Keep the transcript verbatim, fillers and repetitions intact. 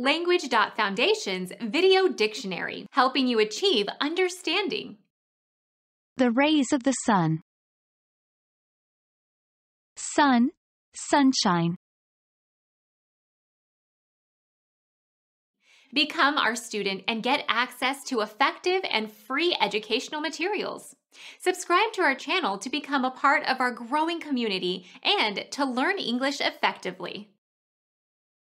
Language dot Foundation's Video Dictionary, helping you achieve understanding. The rays of the sun. Sun, sunshine. Become our student and get access to effective and free educational materials. Subscribe to our channel to become a part of our growing community and to learn English effectively.